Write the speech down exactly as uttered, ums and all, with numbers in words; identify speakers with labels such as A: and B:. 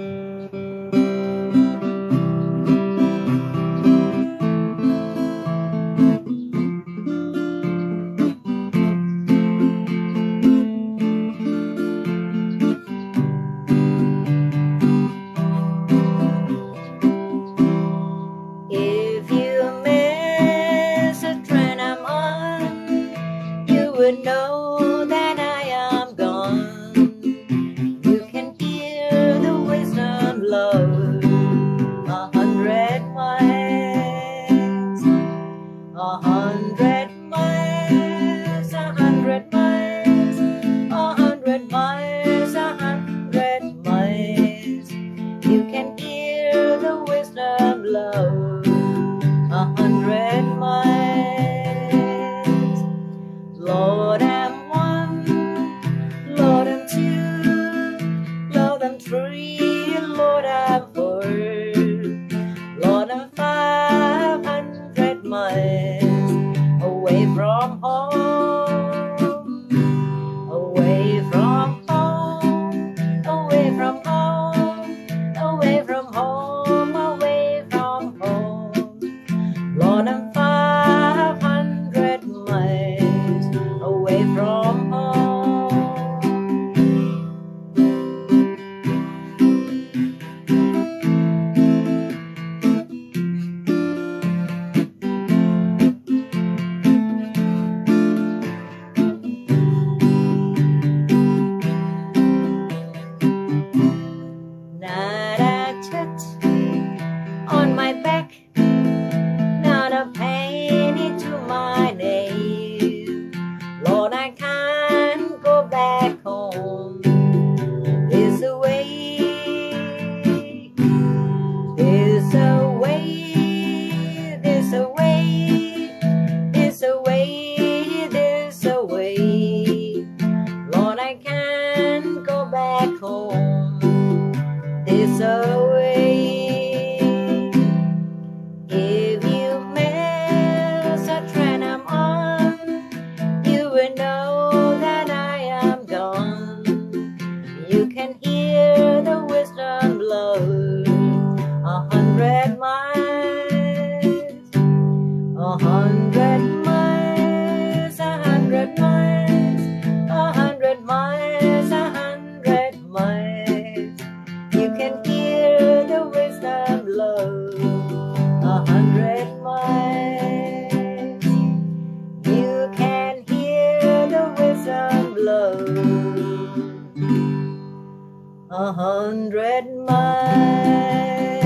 A: If you miss a train I'm on, you would know that I am gone. You can hear the wisdom blow a hundred miles, a hundred miles, a hundred miles, a hundred miles, a hundred miles. You can hear the wisdom blow a hundred miles. Lord, I'm one, Lord, I'm two, Lord, I'm three, Lord, I'm four, Lord, I'm five hundred miles away from home, away from home, away from home, away from home, away from home. Lord, I'm five hundred miles away from home. Not a tit on my back, not a penny to my name. Lord, I can't go back home. There's a way, there's a way, there's a way, there's a way, there's a way. Lord, I can't go back home. There's a way. If you miss a train I'm on, you will know that I am gone. You can hear the wisdom blow a hundred miles, a hundred miles, a hundred miles, a hundred miles, a hundred miles. You can hear the wisdom blow a hundred miles. You can hear the wisdom blow a hundred miles.